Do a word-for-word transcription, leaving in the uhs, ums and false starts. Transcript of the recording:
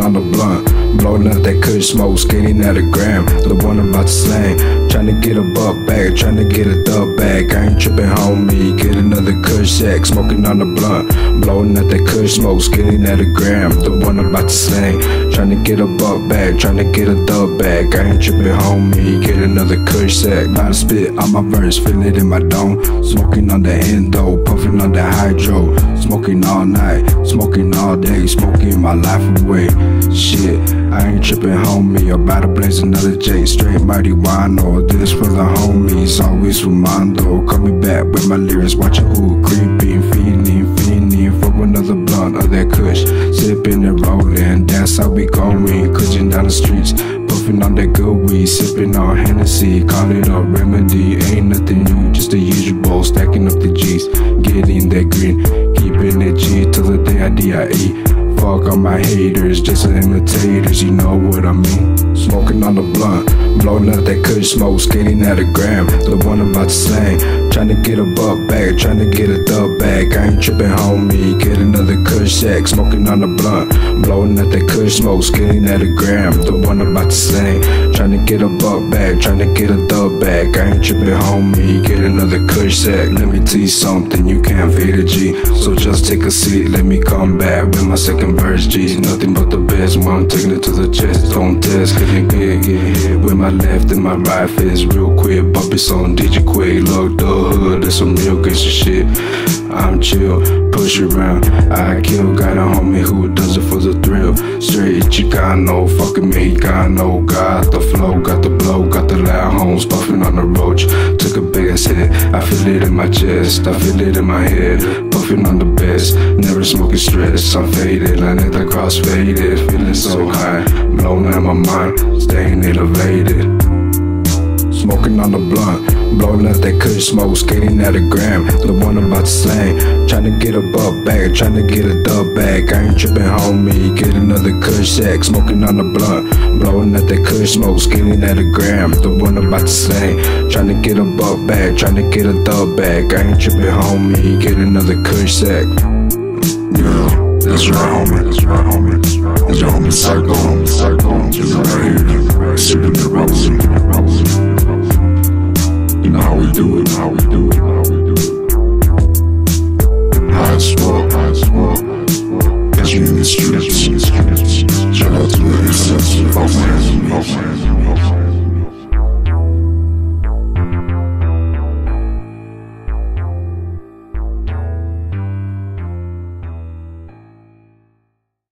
Smoking on the blunt, blowing out that kush smoke, skating at a gram, the one about to slang. Tryna get a buck bag, tryna get a dub bag. I ain't trippin', homie, get another kush sack. Smoking on the blunt, blowing out that kush smoke, skating at a gram, the one about to slang. Tryna get a buck bag, tryna get a dub bag. I ain't trippin', homie, get another kush sack. About to spit on my verse, feel it in my dome. Smoking on the endo, puffing on the hydro. Smoking all night, smoking all day, smoking my life away. Shit, I ain't trippin', homie, about to blaze another J. Straight mighty wino, this for the homies, always Romando. Coming back with my lyrics, watching who creeping, feeling, feeling for another blunt of that kush. Sipping and rolling, that's how we going, cushin' down the streets. Puffing on that good weed, sipping on Hennessy, call it a remedy. Ain't nothing new, just the usual, stacking up the G's, getting that green, keeping it G till the day I D I E. Fuck all my haters, just imitators, you know what I mean. Smoking on the blunt, blowing out that kush smoke, skating at a gram, the one about to slang. Tryna get a buck bag, tryna get a dub bag. I ain't trippin', homie, get another kush sack. Smoking on the blunt, blowing out that kush smoke, skating at a gram, the one about to slang. Tryna get a buck bag, tryna get a dub bag. I ain't trippin', homie, get another kush sack. Let me tell you something, you can't fade a G, so just take a seat, let me come back with my second verse. G's nothing but the best, when I'm taking it to the chest. Don't test, couldn't get, get hit with my left and my right fist real quick. Bump it on D J Quake, look the hood, that's some real gangsta shit. I'm chill, push around, I kill. Got a homie who does it for the thrill. Straight Chicano, fucking Mexicano. Got the flow, got the blow, got the loud homes, puffing on the roach. Took a big ass hit, I feel it in my chest, I feel it in my head. Puffing on the best, never smoking stress. I'm faded, I let the cross faded, feeling so high, blown out my mind, staying elevated. Smoking on the blunt, blowing out that kush smoke, skating at a gram, the one about to slang. Tryna get a buck bag, tryna get a dub bag. I ain't trippin', homie, get another kush sack. Smoking on the blunt, blowing out that kush smoke, skating at a gram, the one about to slang. Tryna get a buck bag, tryna get a dub bag. I ain't trippin', homie, get another kush sack. Yeah. That's right, homie. That's right, homie. It's your homie Psycho, homie Psycho. Just right here, sipping and rolling. You know how we do it, how we do it.